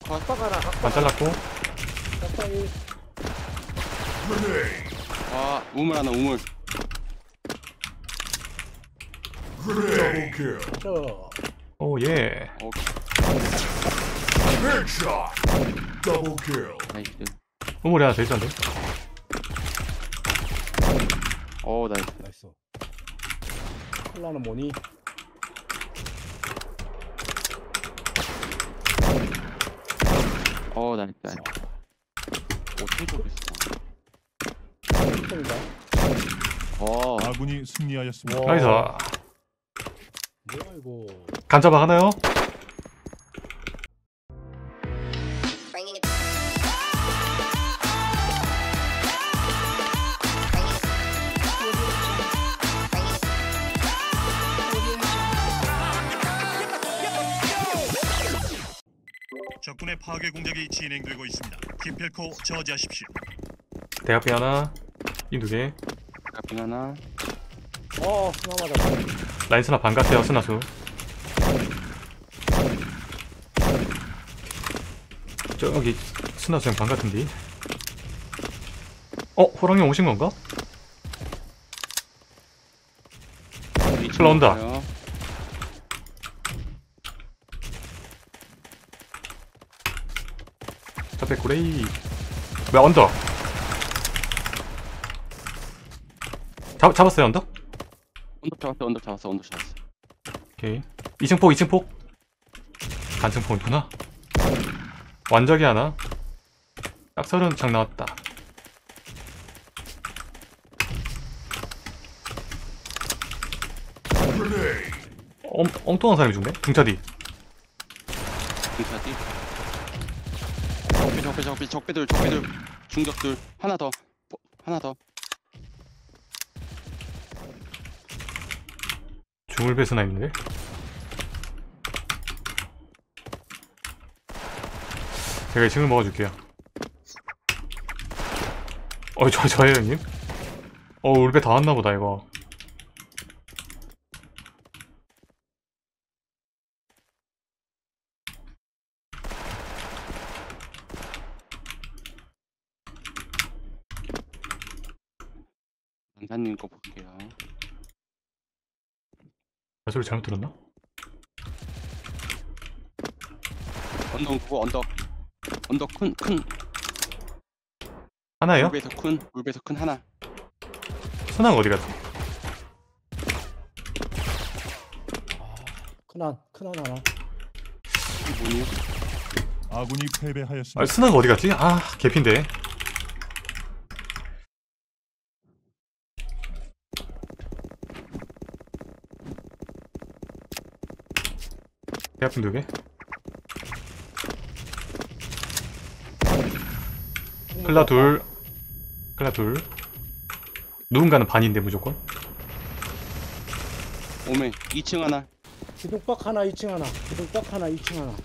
빡빡하나 반 잘랐고. 빡빡이 아 우물 하나 우물. 저 오 예. 나이스. 우물이 하나 더 있었는데. 나이스. 나이스 콜라는 뭐니? 나이스. 나이스. 어떻게 있어? 템인가? 아군이 승리하였습니다. 와. 나이스. 뭐야 이거 간짜박 하나요? Bringing it. 적군의 파괴 공작이 진행되고 있습니다. 기필코 저지하십시오. 대학비 하나. 이 두 개. 가빙 하나. 스나 맞았다 라인 스나 반 같아요. 스나수. 저기 스나수 형 반 같은데. 호랑이 오신 건가? 흘러온다. 잡배 고레이. 왜 언덕? 잡았어요 언덕? 언덕 잡았어. 오케이. 2층 폭 2층 폭. 단층 폭 있구나. 완적이 하나. 딱 30창 나왔다. 엉뚱한 사람이 죽네? 중차디. 적배들 중적들 하나 더. 중울배 스나 있는데? 제가 2층을 먹어줄게요. 저예요 형님? 울배 다 왔나보다 이거. 강사님 거 볼게요. 소리 잘못 들었나? 언덕 큰 하나예요? 울배에서 큰 하나. 스나가 어디 갔어? 큰한 하나 이게 뭐니? 아군이 패배하였습니다. 스나가 어디 갔지? 개핀데. 대학분 두 개. 클라 둘. 누군가는 반인데 무조건. 오메 2층 하나. 기둥박 하나 2층 하나 기둥박 하나 2층 하나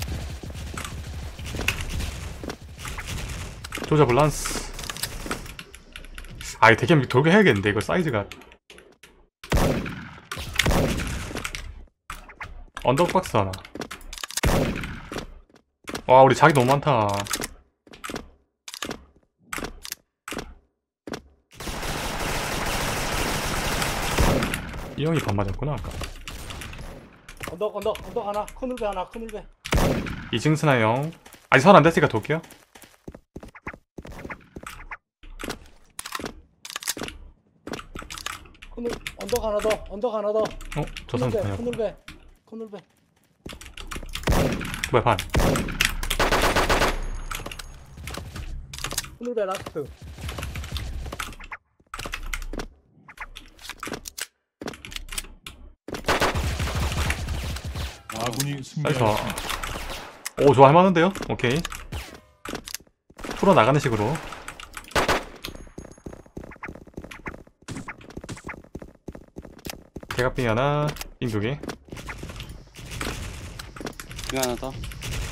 조자 밸런스. 되게 돌게 해야겠는데 이거 사이즈가. 언덕박스 하나. 와 우리 자기 너무 많다. 이 형이 반 맞았구나 아까. 언덕 하나 큰울배 하나 큰울배 2층 스나 형. 아직 선 안 됐으니까 돌게요. 언덕 하나 더 저 사람 아니야. 큰울배 뭐야 반. 큰울배 라스트 아군이 나이스. 승리하였습니다. 좋아 할만한데요? 오케이. 풀어 나가는 식으로. 대각빙 하나, 빙 두 개. 빙 하나 더.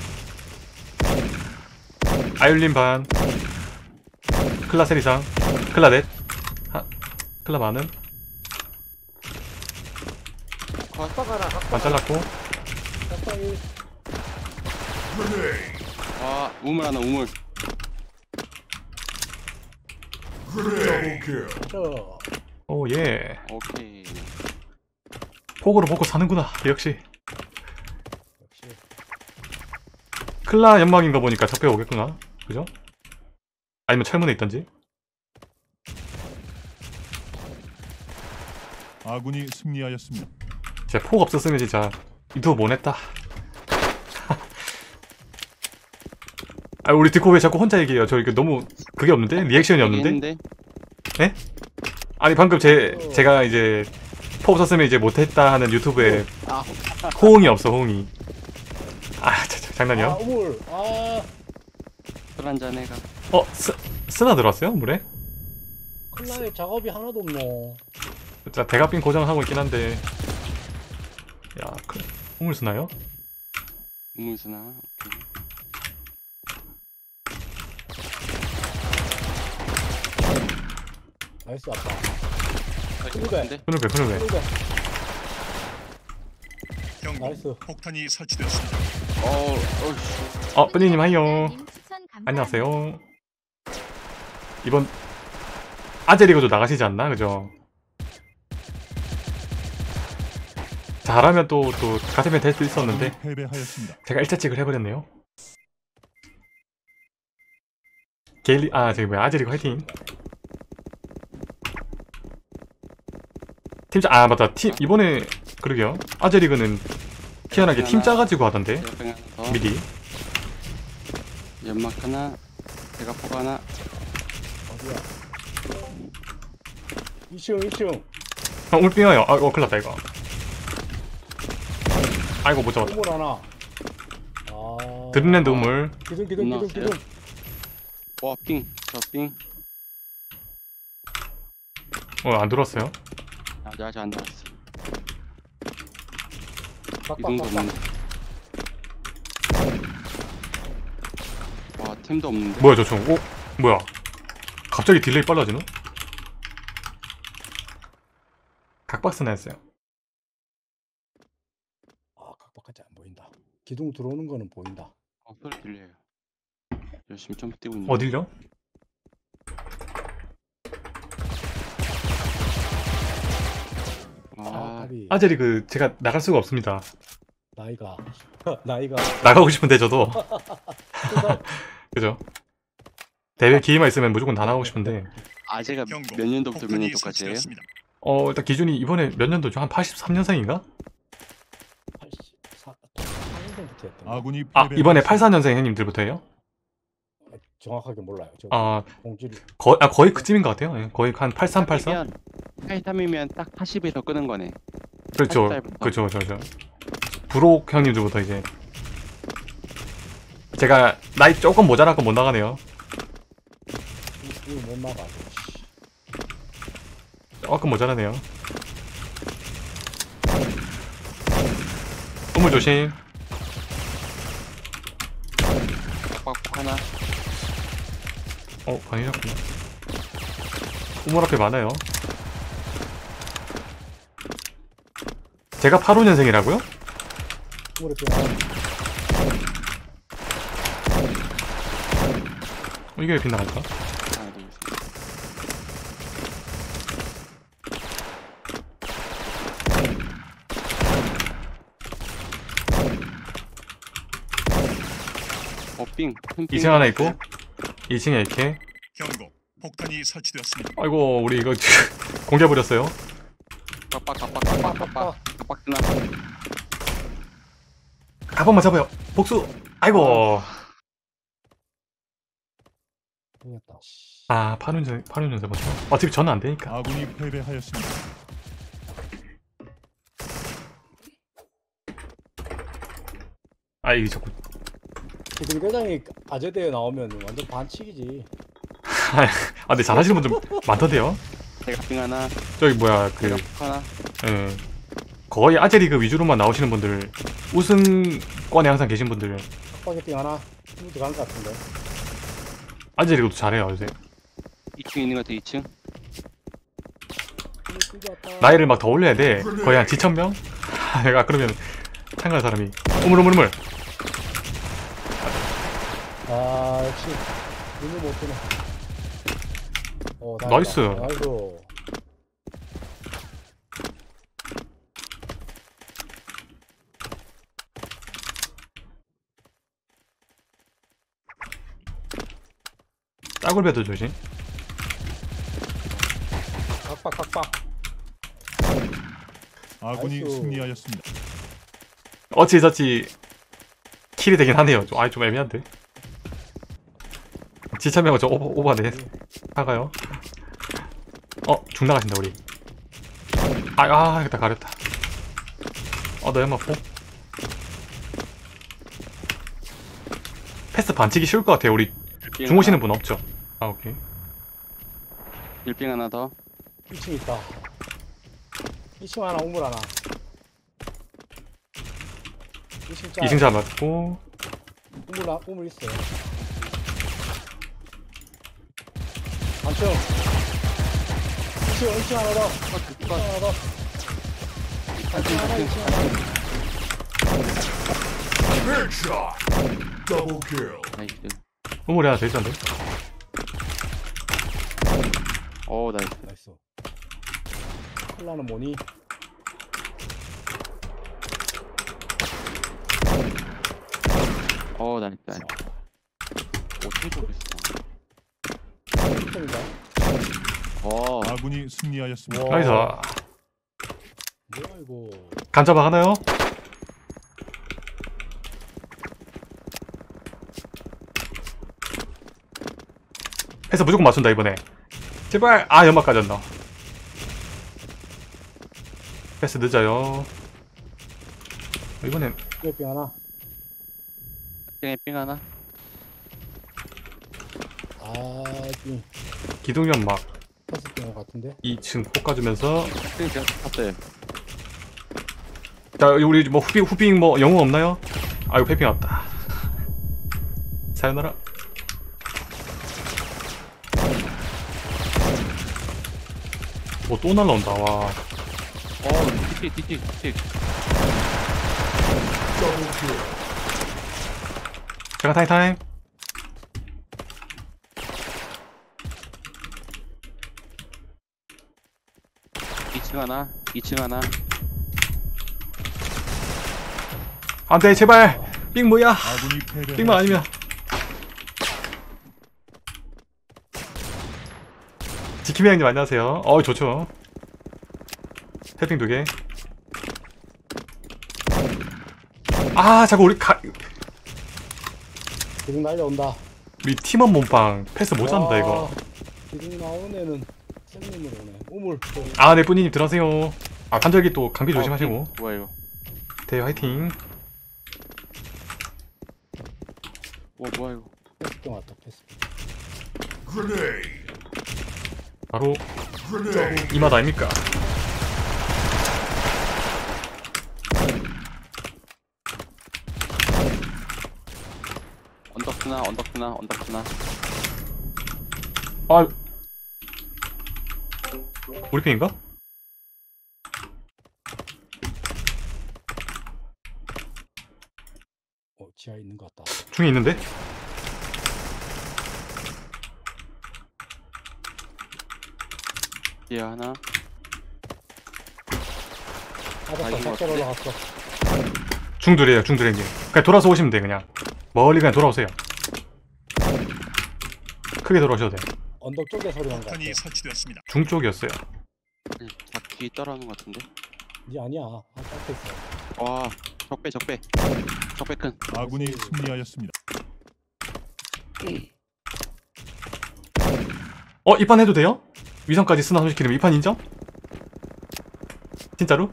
아율린 반. 클라 셀 이상. 클라 넷. 클라 많은. 빡빡하나 반 잘랐고. 빡빡이 와 우물 하나 우물. 저 오 예. 오케이. 폭으로 먹고 사는구나. 역시 역시 클라 연막인가 보니까 적배가 오겠구나. 그죠? 아니면 철문에 있던지. 아군이 승리하였습니다. 진짜 폭 없었으면 진짜 유튜브 못 했다. 아 우리 듣고 왜 자꾸 혼자 얘기해요? 저 이거 너무 그게 없는데? 리액션이 없는데? 했는데? 아니 방금 제가 이제 폭 없었으면 이제 못했다 하는 유튜브에 아 호응이 없어 호응이. 아 장난이야? 아 우물 술 한잔 해가. 쓰나 들어왔어요? 물에? 클라에 작업이 하나도 없노. 진짜 대각빈 고정하고 있긴 한데 야 호물 쓰나요? 우물 쓰나? 오케이. 나이스 아빠. 것 같은데? 흐늘배 큰울배 경고. 나이스. 폭탄이 설치되었습니다. 어우씨. 뿌니님 하이요. 님 추천 감사합니다. 안녕하세요. 이번 아제리그도 나가시지 않나? 그죠? 잘하면 또 같으면 될 수 있었는데 아군이 패배하였습니다. 제가 일자찍을 해버렸네요. 저기 뭐야 아제리그 화이팅. 팀 맞다 이번에 그러게요. 아제리그는 희한하게 팀 짜가지고 하던데 대각병 하나 더. 미리. 연막 하나. 대각포 하나. 어디야? 2층. 울빙 와요. 큰일났다 이거. 아이고 못 잡았다. 우물 하나. 아. 드림랜드 우물. 기둥. 나왔어요? 와 삥. 저 삥. 안 들어왔어요. 아직 안 나왔어. 빡빡. 이동도 없는데. 와 템도 없는데. 뭐야 저 총? 뭐야? 갑자기 딜레이 빨라지노? 각박스나 했어요. 아 각박하지 안 보인다. 기둥 들어오는 거는 보인다. 소리 들려요. 열심히 점프 뛰고 있는. 어딜요? 아 까비. 아제리그 제가 나갈 수가 없습니다. 나이가 나가고 싶은데 저도 그죠? 대회 기회만 있으면 무조건 다 나가고 싶은데 아재가 경고. 몇 년도부터 몇 폭탄이 년도까지 해요? 설치되었습니다. 일단 기준이 이번에 몇 년도죠? 한 83년생인가? 84년생부터 했던 거. 아군이 이번에 패배하였습니다. 84년생 형님들부터예요? 정확하게 몰라요. 저 공지를 거의 그쯤인 것 같아요. 예, 거의 한 83, 84? 83이면 딱 80에서 끄는 거네. 그렇죠. 80살부터. 그렇죠. 부록 형님들부터 이제 제가 나이 조금 모자라고 못 나가네요. 이거 못 나가. 조금 모자라네요. 우물 조심. 빡빡 하나. 반이셨구나. 우물 앞에 많아요. 제가 85년생이라고요? 우물에 또 이게 왜 빗나갈까? 하나 둘 셋. 삥. 2층 하나 있고 2층에 이렇게. 경고. 폭탄이 설치되었습니다. 아이고 우리 이거 공개해버렸어요. 빡빡 하나. 한 번만 잡아요. 복수. 아이고. 보였다. 아 8년 잡았어. 어차피 전화 안 되니까. 아군이 패배하였습니다. 이게 자꾸. 기둥 대장이 아재대에 나오면 완전 반칙이지. 근데 잘하시는 분들 많던데요. 대각빙 하나. 저기 뭐야 대각포 하나. 예. 거의 아제리그 위주로만 나오시는 분들, 우승권에 항상 계신 분들, 스파게팅 하나 스무드 간것 같은데. 아제리그도 잘해요 요새. 2층 있는 것 같아 2층. 나이를 막 더 올려야 돼. 거의 한 지천명? 내가 그러면 참가할 사람이 우물. 아 역시 눈을 못 뜨네. 나이스. 나이스. 따굴배도 조심. 빡빡빡빡. 아군이 나이스. 승리하였습니다. 어찌저찌 킬이 되긴 하네요. 좀 애매한데. 지참명은 좀 오버네. 사가요. 중 나가신다 우리. 이겼다 가렸다. 너 연마포. 패스 반치기 쉬울 것 같아요. 우리 중 오시는 분 없죠? 오케이. 빌빙 하나 더. 2층 있다. 2층 하나, 우물 하나. 2층 짜. 2층 잡았고. 우물 있어요. 반층. 2층 하나 더. 2층 하나 더. 반층 하나, 2층 하나. 나이스. 우물이 하나 더 있던데. 나이스. 나이스. 콜라는 뭐니? 나이스. 나이스. 어떻게 좋겠어. 1점인가? 아군이 승리하였습니다. 나이스. 뭐야 이거. 간잡아 하나요? 해서 무조건 맞춘다 이번에. 제발. 연막 까졌나. 패스 늦어요. 이번엔 뼈 하나. 빙 하나. 이 기둥 연막 패스 뼈 같은데. 2층 폭 까주면서. 빙 제가 탔어요. 자 우리 뭐 후빙 뭐 영웅 없나요? 이거 패핑 왔다. 사요나라. 또 날라온다. 와. 뒤. 제가 타임. 2층 하나. 안돼 제발. 삥 뭐야? 아군이 삥만 아니면. 지킴이 형님 안녕하세요. 좋죠. 태핑 2개. 자꾸 기둥 날려온다. 우리 팀원 몸빵 패스 못 잡는다 와, 이거. 기둥 나오는 애는 쌤님으로 오네. 우물. 네 뿌니님 들어가세요. 관절기 또 감기 조심하시고. 뭐야 이거? 대 화이팅. 뭐야 이거? 패스 뼈 왔다. 패스. 바로 이 맛 아닙니까? 언덕스나. 우리 편인가? 지하에 있는 것 같다. 중에 있는데? 뒤에 하나. 맞았어. 밖으로 올라갔어. 중둘이에요 중둘행님. 그냥 돌아서 오시면 돼. 그냥 멀리 그냥 돌아오세요. 크게 돌아오셔도 돼. 언덕 쪽에 소리 난것 같아. 폭탄이 설치되었습니다. 중 쪽이었어요. 뒤 따라오는 것 같은데. 니 아니야. 앞에 있어. 와, 적배 큰. 아군이 승리하였습니다. 입판 해도 돼요? 위성까지 쓰나 소식키면 입판 인정? 진짜로?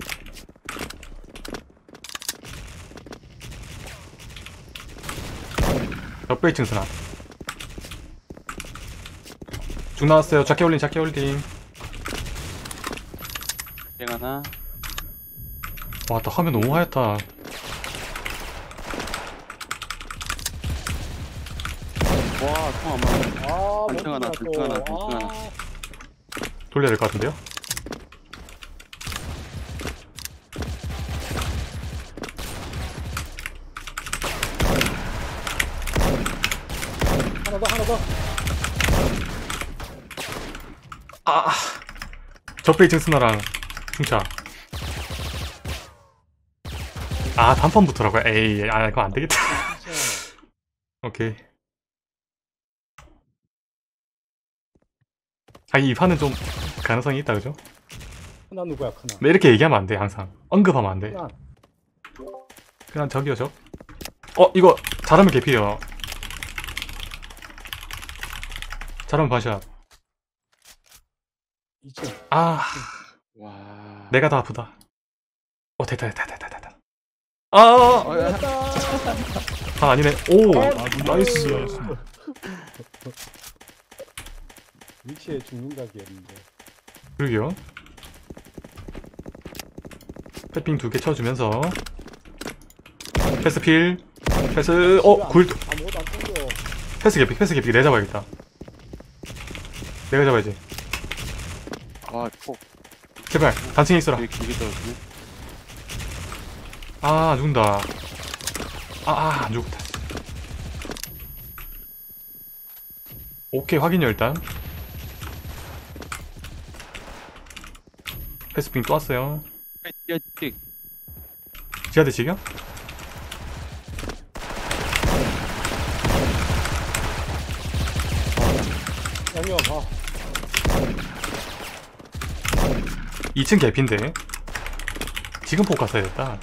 옆배 2층 쓰나. 중 나왔어요. 작게 올린. 빙 하나. 와, 나 화면 너무 하얗다. 와, 통 안 맞아. 반층 하나, 반층 하나. 돌려야 될 것 같은데요? 하나 더, 하나 더. 아, 적배 2층 스나랑 중차. 아, 단판부터라고요? 에이, 아, 그거 안 되겠다. 진짜. 오케이. 아, 이 판은 좀 가능성이 있다, 그죠? 크나 누구야, 크나? 근데 이렇게 얘기하면 안 돼, 항상. 언급하면 안 돼. 크나. 그냥 저기요, 저. 이거 잘하면 개피요. 잘하면 반샷. 2층. 아, 와. 내가 더 아프다. 됐다. 아, 됐다. 아니네. 오, 아군이 나이스. 승리하였습니다. 위치에 죽는 각이었는데. 그러게요. 패핑 2개 쳐주면서 패스필 패스 굴 아무것도 안 땡겨. 패스 개피 내 잡아야겠다. 내가 잡아야지. 아, 폭. 제발 단층에 있어라. 되게 길게 떨어지네. 아, 안 죽는다. 안 죽었다. 오케이, 확인요. 일단 패스핑 또 왔어요. 야, 지하대 지겨? 양념, 2층 개피인데 지금 폭 갔어야 됐다.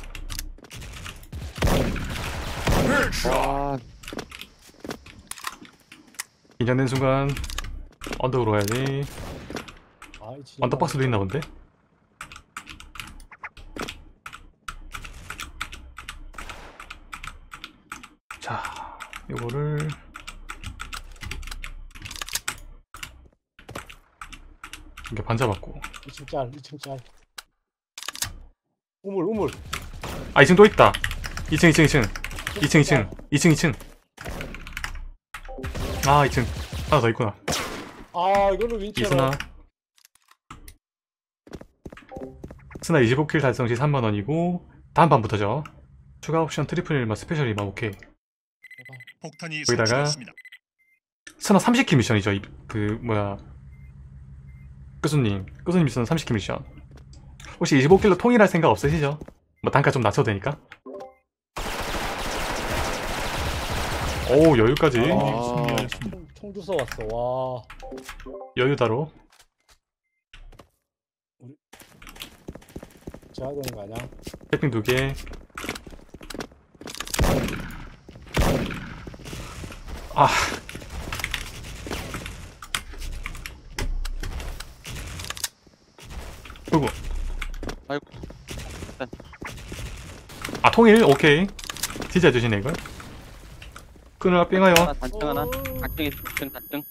와, 긴장된 순간 언덕으로 가야지. 이 진짜. 언덕박스도 있나 본데? 자, 요거를 이렇게 반 잡았고. 2층 짤, 2층 짤. 우물. 2층 또 있다. 2층. 2층. 아, 2층 하나 더 있구나. 이거는 윈치로. 이스나 스나 25킬 달성 시 3만원이고 다음 판부터죠. 추가 옵션 트리플 1마 스페셜 2마 오케이. 폭탄이 거기다가 설치되었습니다. 스나 30킬 미션이죠. 끄수님 미션 30킬 미션. 혹시 25킬로 통일할 생각 없으시죠? 뭐 단가 좀 낮춰도 되니까. 오, 여유까지. 아군이 승리하였습니다. 총 주워 왔어. 와. 여유다로. 제가 되는 거 아니야? 패핑 2개. 아, 어이구. 아이고. 통일 오케이. 진짜 해주시네 이걸. 끊으라 뺑아요. 하나, 단층 하나. 닭등에 단층.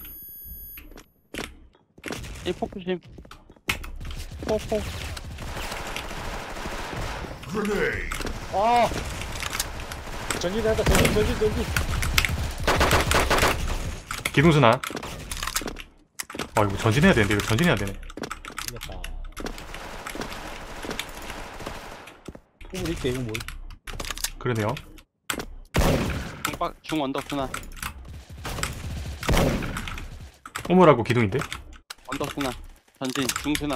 이 폭 조심. 폭. 전진한다. 전진. 기둥수나. 이거 전진해야 되는데 이거 전진해야 되네. 이겼다. 우물 있게, 우물. 그러네요. 중 언덕 스나. 우물하고 기둥인데. 언덕 스나. 전진 중 스나.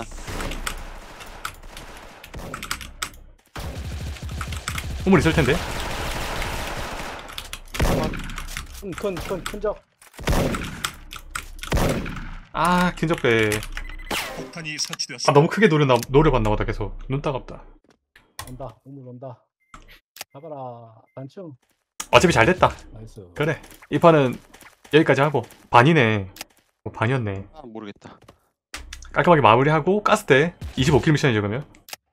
우물 있을 텐데. 큰 적. 긴접배. 폭탄이 설치되었습니다. 너무 크게 노려봤나 보다 계속. 눈 따갑다. 온다. 우물 온다. 잡아라. 단층. 어차피 잘 됐다. 나이스. 그래. 이 판은 여기까지 하고 반이네. 반이었네. 모르겠다. 깔끔하게 마무리하고 가스대 25킬 미션이죠 그러면.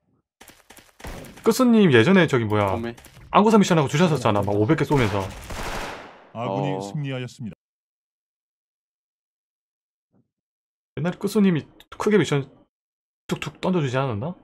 끝수님 예전에 저기 뭐야 범에. 안구사 미션하고 주셨었잖아. 막 500개 쏘면서. 아군이 승리하였습니다. 옛날에 끝수님이 크게 미션 툭툭 던져주지 않았나?